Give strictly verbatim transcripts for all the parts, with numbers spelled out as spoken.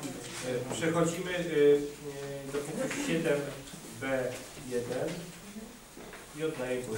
Przechodzimy do punktu siedem B jeden i oddaję głos.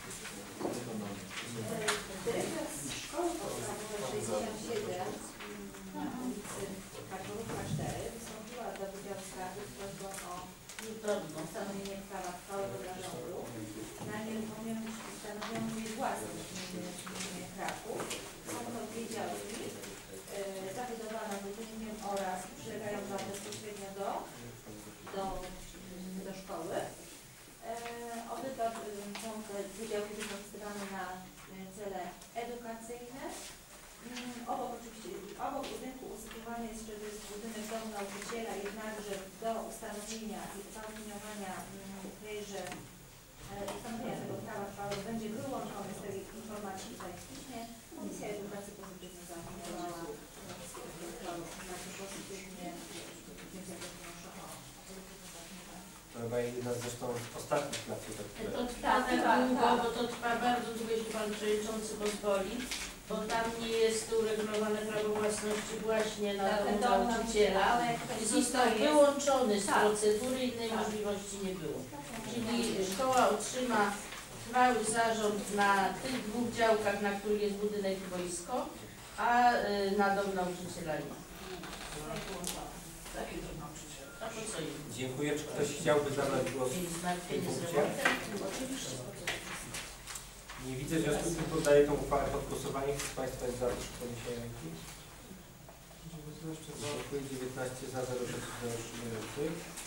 Dyrektor Szkoły Podstawowej sześćdziesiąt siedem na ulicy Karolówka cztery wystąpiła do Wydziału Skarbu z prośbą o ustanowienie prawa trwałego dla rządu na nieruchomość ustanowioną jej własność w Kraków. Są to dwie działki zabudowana budynkiem oraz przylegająca bezpośrednio do, do, do szkoły. Obydwa są te dwie działki wykorzystywane na cele edukacyjne. Obok oczywiście, obok budynku usytuowany jest, że to jest budynek domu nauczyciela, jednakże do ustanowienia i uzasadniowania tejże ustanowienia tego prawa trwałego będzie wyłączony z tej informacji tutaj w piśmie. Komisja Edukacji pozytywnie zaopiniowała na przyszłość pilnie, więc ja też proszę o To chyba jedna zresztą z ostatnich lat. To trwa tak długo, bo to trwa bardzo długo, jeśli Pan Przewodniczący pozwoli, bo tam nie jest uregulowane prawo własności właśnie na dom nauczyciela i został wyłączony z procedury, innej możliwości nie było. Czyli szkoła otrzyma trwały zarząd na tych dwóch działkach, na których jest budynek i wojsko, a na dom nauczyciela nie. A po co im? Dziękuję. Czy ktoś chciałby zabrać głos w tym punkcie? Nie widzę, w związku z tym poddaję tą uchwałę pod głosowanie. Kto z Państwa jest za podniesieniem ręki? dziewiętnaście za, zero przeciw, zero wstrzymujących.